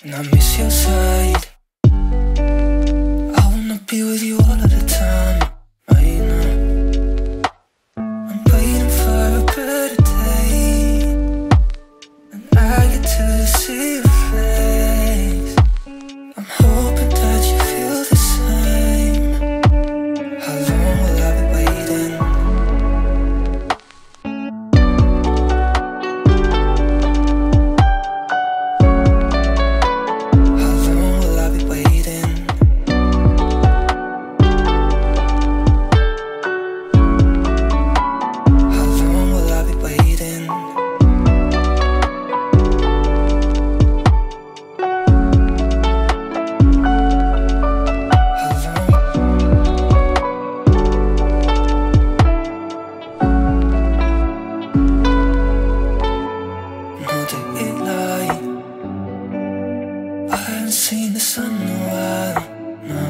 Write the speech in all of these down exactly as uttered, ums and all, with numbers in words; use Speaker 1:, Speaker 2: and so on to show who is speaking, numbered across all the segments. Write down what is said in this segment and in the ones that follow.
Speaker 1: and I miss your side. I wanna be with you all of the time, right now. I'm waiting for a better day, and I get to see your face. I'm hoping that you feel the same. How long will I be waiting? Seen the sun in a while, no.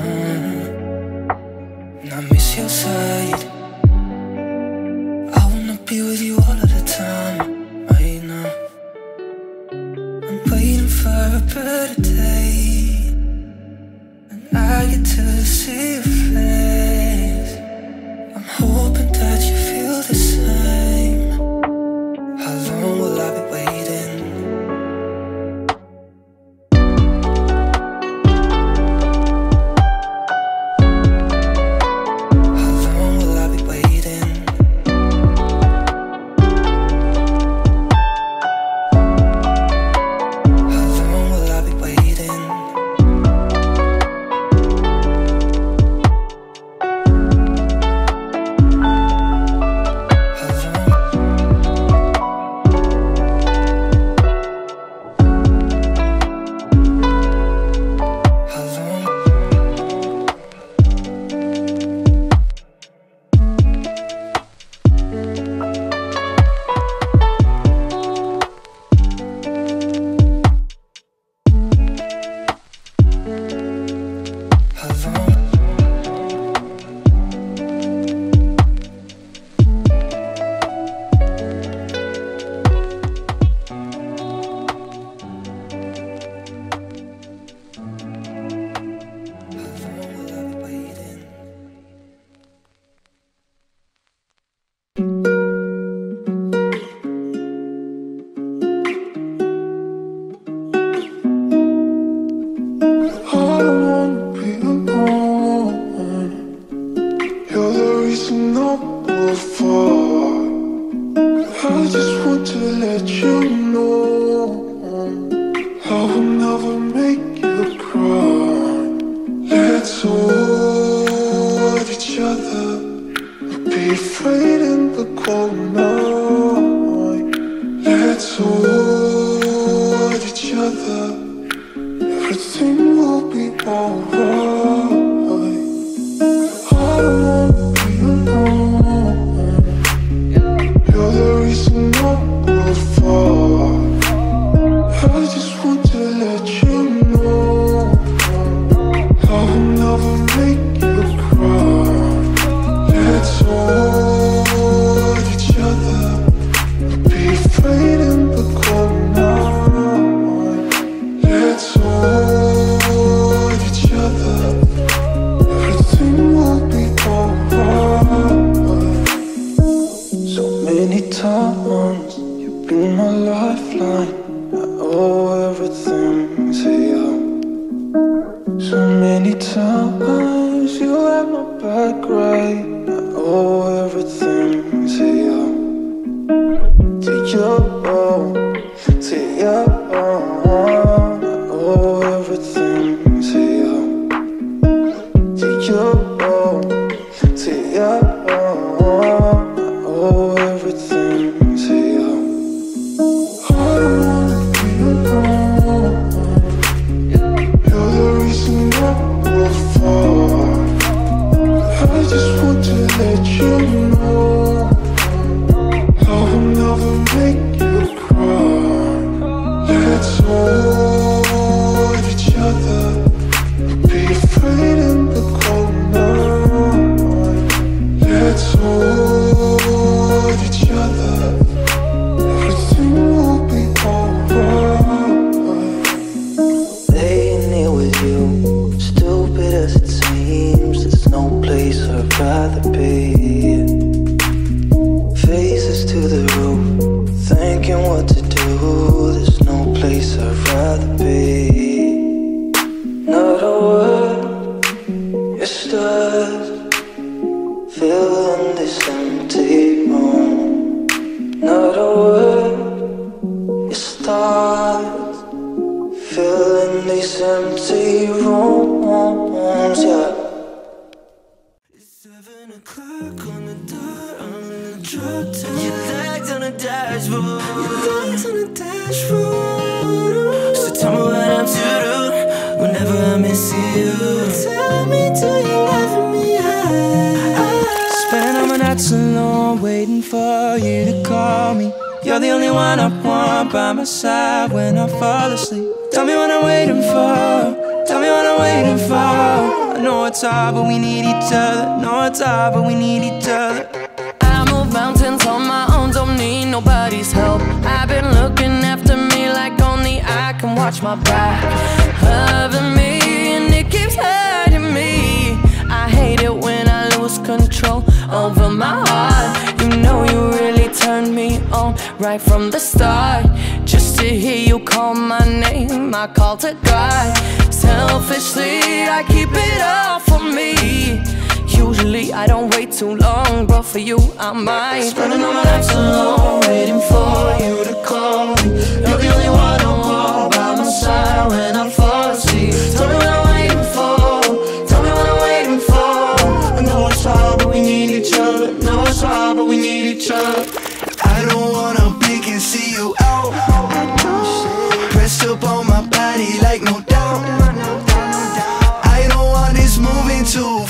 Speaker 1: And I miss your side. I wanna be with you all of the time, right now. I'm waiting for a better day, and I get to see your face. I'm hoping that you feel the same. How long will I be waiting? rather be. Not a word, you're stuck, filling this empty room. Not a word, you're stuck, filling these empty rooms, yeah. It's seven o'clock on the dot, I'm in the drop top. Your legs on the dashboard, your legs on the dashboard. So tell me what I'm to do whenever I miss you. Tell me, do you love me? I spend all my nights alone waiting for you to call me. You're the only one I want by my side when I fall asleep. Tell me what I'm waiting for, tell me what I'm waiting for. I know it's hard but we need each other, know it's hard but we need each other. I move mountains on my own, don't need nobody's help. I've been looking after me like only I can watch my back. Loving me and it keeps hurting me. I hate it when I lose control over my heart. You know you really turned me on right from the start. Just to hear you call my name, I call to God. Selfishly, I keep it all for me. Usually I don't wait too long, but for you I might. Spending all my nights alone, waiting for you to call me. You're the only one I want by my side when I fall asleep. Tell me what I'm waiting for, tell me what I'm waiting for. I know it's hard but we need each other, know it's hard but we need each other. I don't wanna blink and see you out, pressed up on my body like no doubt. I don't want this moving too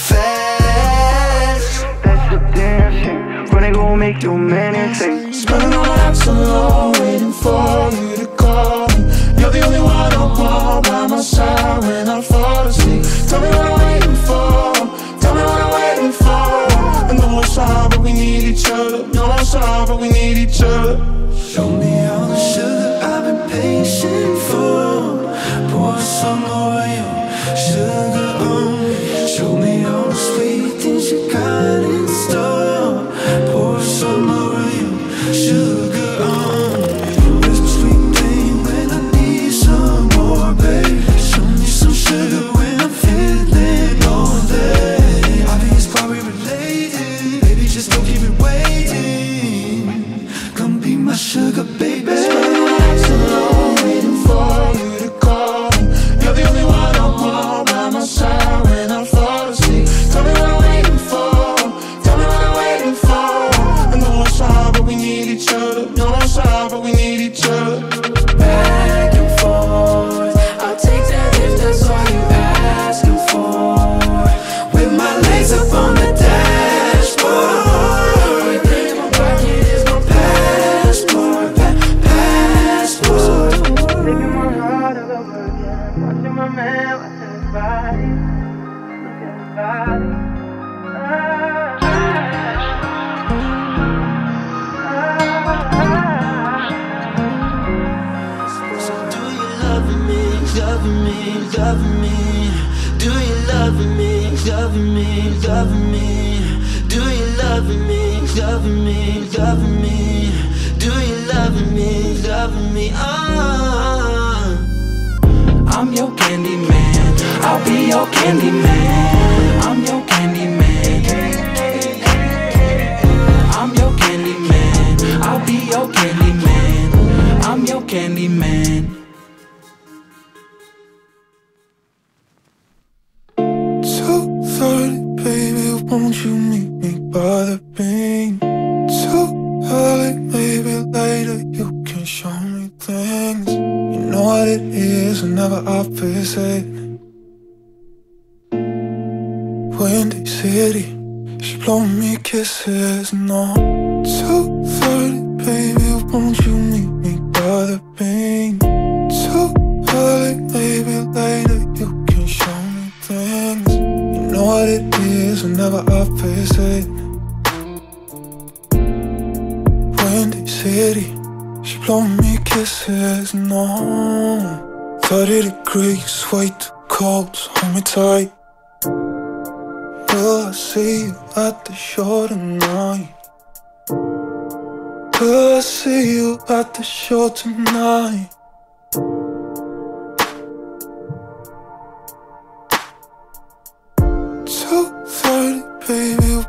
Speaker 1: fast. That's the damn shame, running gon' make you meditate. Spending all my nights alone, waiting for you to call me. You're the only one I want by my side when I fall asleep. Tell me what I'm waiting for, tell me what I'm waiting for. I know it's hard but we need each other, know it's hard but we need each other. Show me all the sugar I've been patient for. Pour some over you, sugar on me. Show me all the sweet things you got in store. Pour some over you, sugar on me. Where's my sweet thing when I need some more, babe? Show me some sugar when I'm feeling all day. Obvious why we related, baby, just don't keep it waiting. Come be my sugar, baby. Spending my nights alone, waiting for you to call me. You're the only one I want by my side when I fall asleep. Tell me what I'm waiting for, tell me what I'm waiting for. I know it's hard but we need each other, know it's hard but we need each other. Back and forth, I'll take that if that's all you asking for. With my legs up on the dashboard. Everything in my pocket is my passport, pa passport. Taking my heart all over again, watching my man, watching his body, look at his body. Ah, ah, ah. So do you love me, love me, love me? Do you love me, love me, love me? Do you love me, love me, love me? Do you love me, love me? Ah. I'm your candy man, I'll be your candy man. I'm your candy man, I'm your candy man, I'll be your candy man. I'm your candy man. two thirty, baby, won't you meet me by the beam? Too early, maybe later you can show me things. You know what it is whenever I visit Windy City, she blowing me kisses. No, two thirty, baby, won't you meet me by the beam? Too early, maybe later you can show me things. You know what it is whenever I visit Windy City, she blowing me kisses. No, thirty degrees, way too cold, so hold me tight. Will I see you at the show tonight? Will I see you at the show tonight?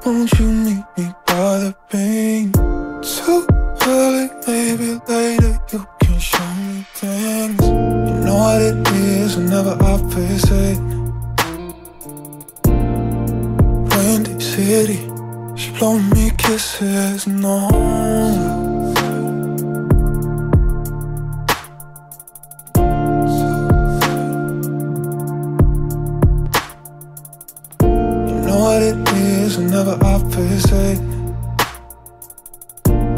Speaker 1: won't you meet me by the pain? Too early, maybe later you can show me things. You know what it is whenever I face it. Windy city, she blowing me kisses, no. What it is whenever I face it.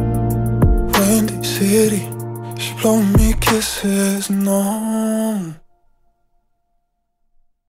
Speaker 1: Windy city, she blowing me kisses, no.